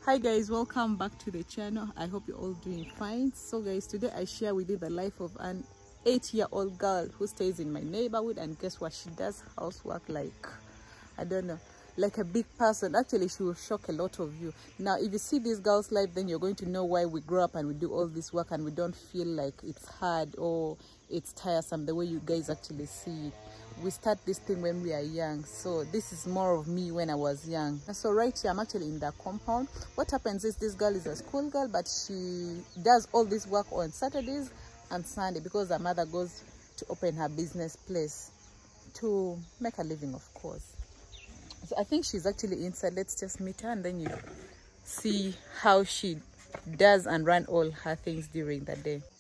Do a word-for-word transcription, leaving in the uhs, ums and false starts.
Hi guys, welcome back to the channel. I hope you're all doing fine. So guys, today I share with you the life of an eight year old girl who stays in my neighborhood, and guess what? She does housework like, I don't know, like a big person. Actually, she will shock a lot of you. Now if you see this girl's life, then you're going to know why we grow up and we do all this work and we don't feel like it's hard or it's tiresome the way you guys actually see it. We start this thing when we are young, so this is more of me when I was young. And so right here I'm actually in the compound. What happens is this girl is a school girl, but she does all this work on Saturdays and Sunday because her mother goes to open her business place to make a living, of course. So I think she's actually inside. Let's just meet her and then you see how she does and run all her things during the day.